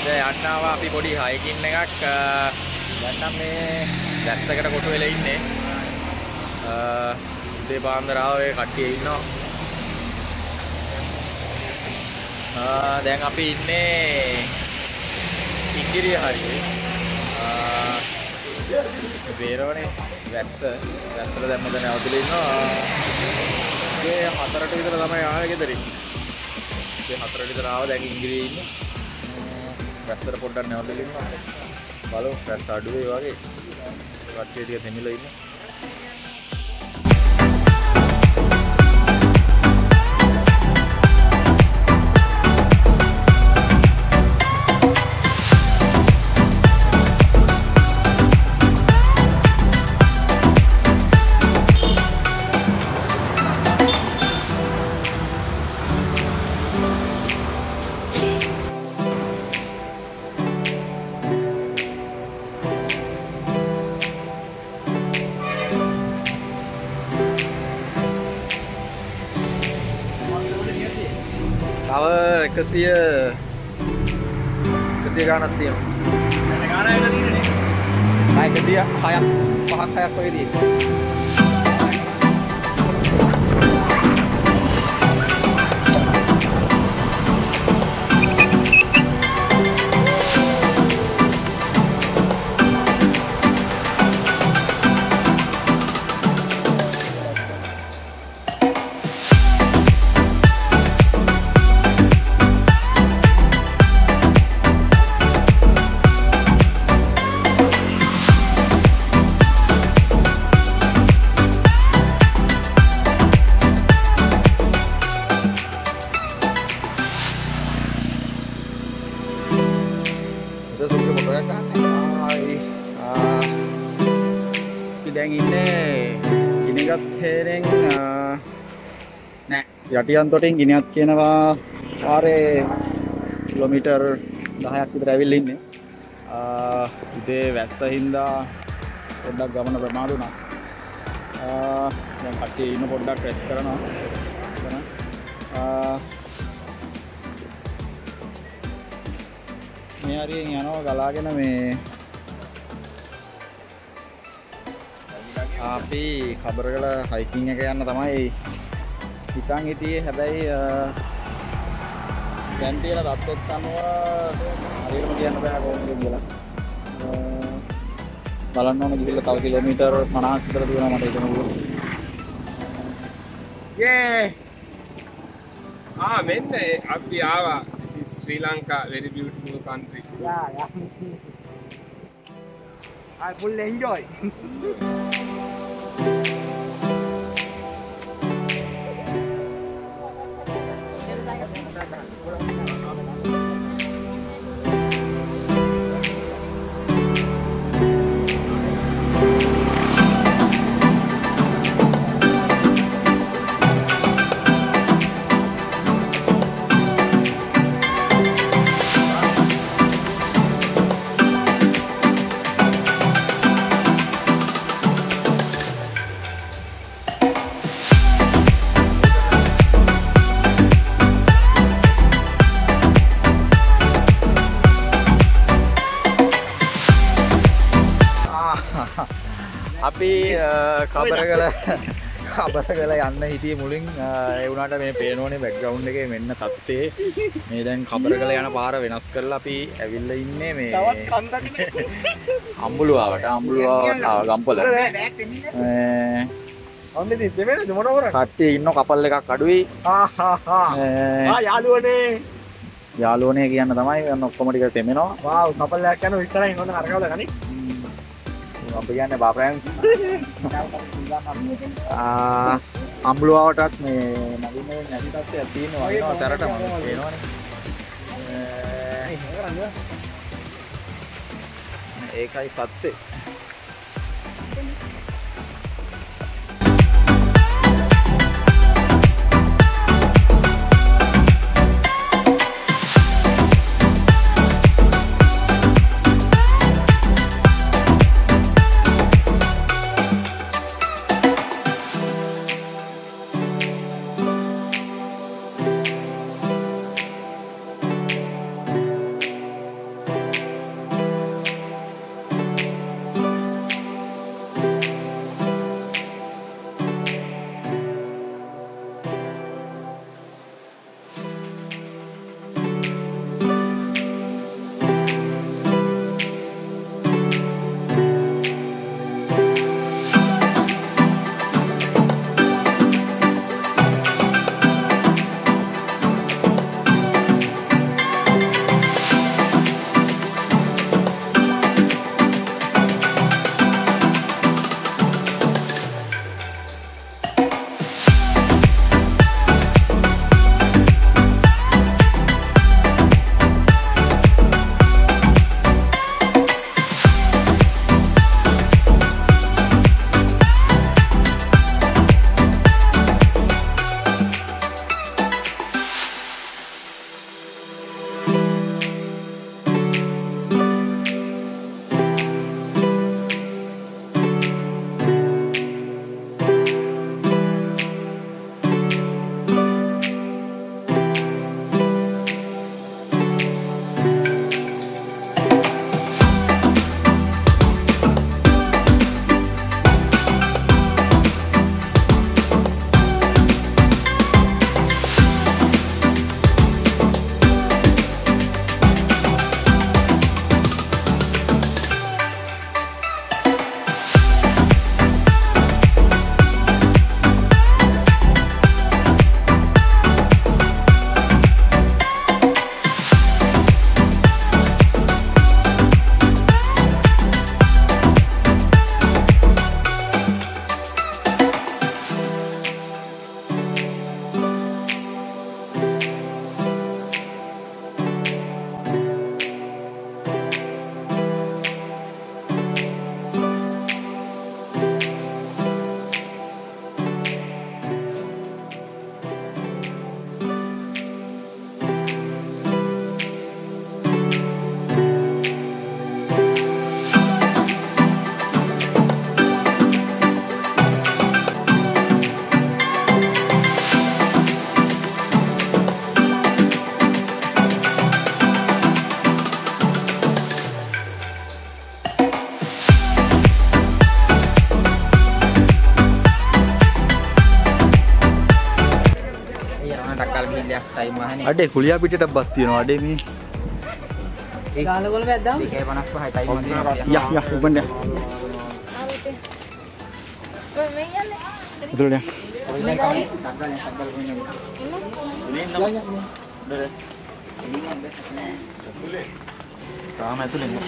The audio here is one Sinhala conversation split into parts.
දැන් යන්නවා අපි පොඩි හයිකින් එකක් දැන් නම් මේ වැස්සකට කොටු වෙලා ඉන්නේ. උදේ පාන්දර ආවේ කට්ටිය ඉන්නවා. දැන් අපි ඉන්නේ ඉංගිරිය හරියේ. බේරවනේ වැස්සට දැම්ම දැන් අවුදලා ඉන්නවා. ඒ 4ට විතර තමයි ආවේ ගෙදරින්. ඒ 4ට විතර ආව දැන් ඉංගිරියේ ඉන්නේ. වැස්සට පොඩ්ඩක් නැවතලා ඉන්නවා. බලමු වැස්ස අඩු වේ වගේ. කට්ටිය ටික දෙමිලා ඉන්නේ. තව 100 ගානක් තියෙනවා. එතන ගාන ඇවිල්ලා තියෙන්නේ. ආ 106ක් 5ක් 6ක් වගේ තියෙනවා. දැන් ඉන්නේ ගිනිගත් හේරෙන් නෑ යටියන්තොටින් ගිනියත් කියනවා පාරේ කිලෝමීටර් 10ක් විතර ඇවිල්ලා ඉන්නේ. ඉතේ වැස්ස හින්දා පොඩ්ඩක් ගමන ප්‍රමාද වුණා. දැන් කට්ටිය ඉන්න පොඩ්ඩක් රෙස්ට් කරනවා. මේ හරියෙන් යනවා ගලාගෙන මේ අපි කබරගල හයිකින් එක යන්න තමයි හිතන් හිටියේ. හැබැයි දැන් තියෙන තත්ත්වෙත් අනුව හරියටම කියන්න බෑ කොහොමද කියලා. බලන්න ඕනේ ගිහිල්ලා තව කිලෝමීටර් 50ක් විතර දුවනවා මට හිතෙනවා. මෙන්න අපි ආවා. This is Sri Lanka, very beautiful country. Yeah. I full enjoy. අපි කබරගල යන්න හිටියේ මුලින් ඒ වුණාට මේ පේනෝනේ බෑග්ග්‍රවුන්ඩ් එකේ මෙන්න තත්ත්වේ. මේ දැන් කබරගල යන පාර වෙනස් කරලා අපි ඇවිල්ලා ඉන්නේ මේ අම්බුලුවාවට ගම්පල. ඔන්නේ දෙවෙනි මොන කරන්නේ? කට්ටිය ඉන්න කපල් එකක් අඩුයි. යාළුවනේ කියන්න තමයි ඔක්කොම ටික තෙමෙනවා. වාව් කපල් එකක් යනවා ඉස්සරහින් හොඳ නරකවල ගනි. අපි කියන්නේ බා ෆ්‍රෙන්ඩ්ස්. අම්බුලුවාවටත් මේ නවීන නැති තත්ත්වයක් තියෙනවා වගේ සැරටම පේනවනේ. ඒකයි තත්ත්වේ. අඩේ කුලියා පිටට බස් තියෙනවා අඩේ මේ. ගාලවල වැද්දාම 255යි ටයිම් එක තියෙනවා. යා උබන්න. උතුරට යන්න. තාම ඇතුලේ ඉන්න.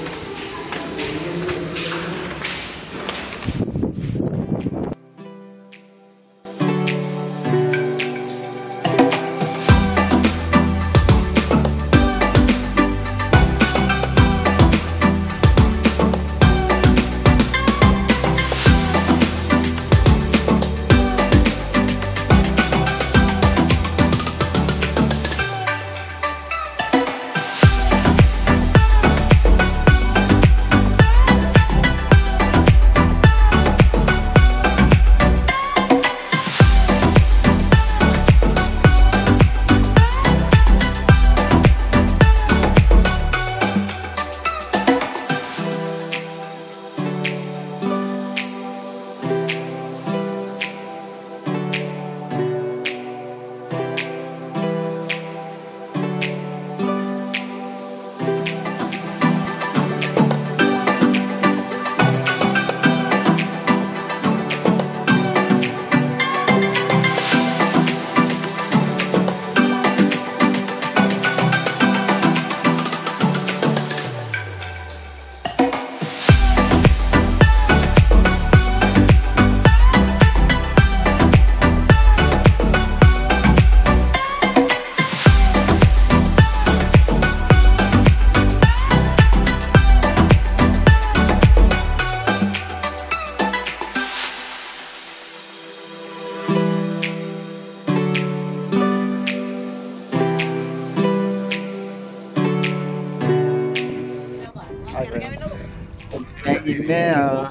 ඉන්නේ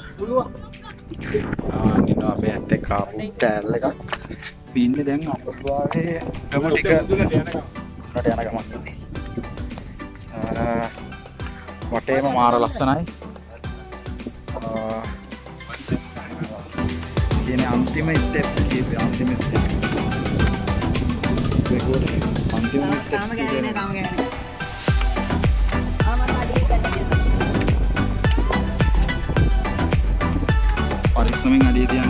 අනිත් අපේ ඇත්තේ කාපු ටැල් එකක් පින්නේ දැන් අඹුවාවේ ගම ටික උඩට යන ගමන් ඉන්නේ වටේම මාර ලස්සනයි කියන්නේ අන්තිම ස්ටෙප්ස් කීපේ අන්තිම ස්ටෙප්ස් අන්තිම ස්ටෙප්ස් තාම ගෑනේ පරිස්සමෙන් අඩිය තියන්න